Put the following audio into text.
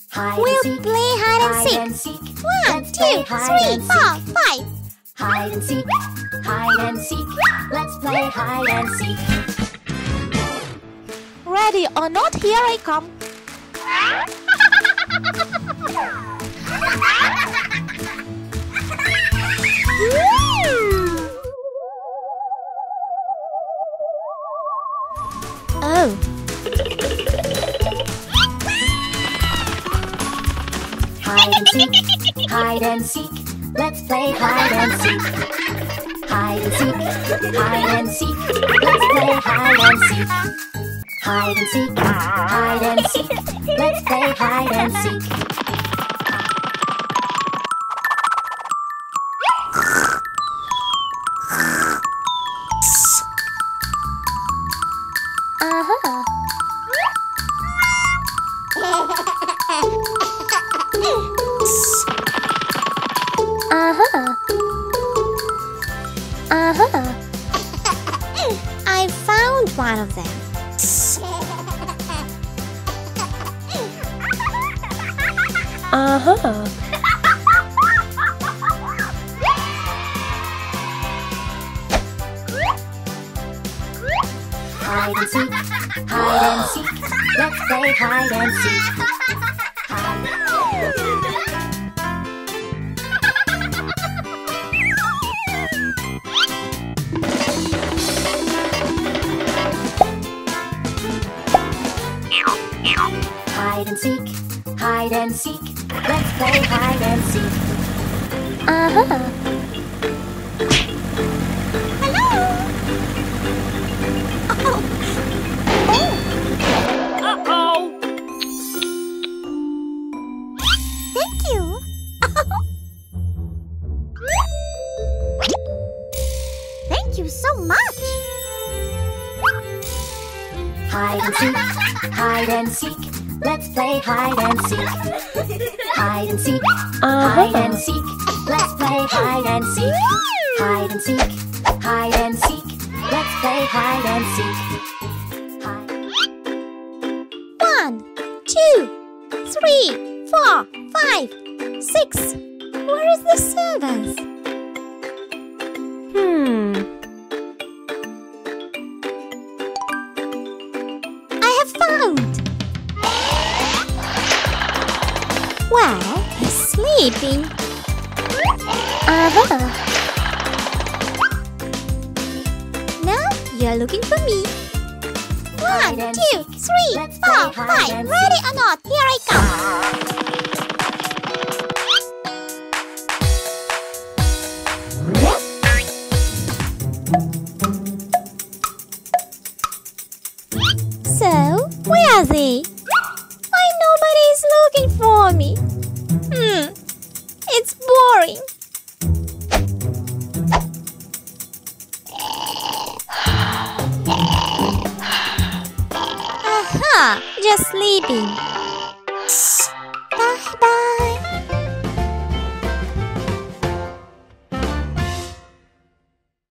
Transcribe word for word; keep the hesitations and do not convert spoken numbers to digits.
We'll play hide and seek. One, two, three, four, five. Hide and seek, hide and seek. Let's play hide and seek. Ready or not, here I come. Oh. Hide and seek, hide and seek. Let's play hide and seek. Hide and seek, hide and seek. Let's play hide and seek. Hide and seek, hide and seek. Let's play hide and seek. Uh-huh. Uh-huh. Uh-huh. I found one of them. Uh-huh. Hide and seek, hide and seek. Let's play hide and seek. Hide. Hide and seek, hide and seek. Let's play hide and seek. Uh-huh. Thank you so much. Hide and seek, hide and seek. Let's play hide and seek. Hide and seek, hide and seek. Let's play hide and seek. Hide and seek, hide and seek. Let's play hide and seek. Hide. One, two, three, four, five, six. Where is the seventh? Hmm. I have found. Well, he's sleeping. Uh-huh. Now you're looking for me. One, two, three, four, five. Ready or not, here I come. So, where are they? Why nobody is looking for me? Hmm, it's boring. Aha, just sleeping. Bye bye.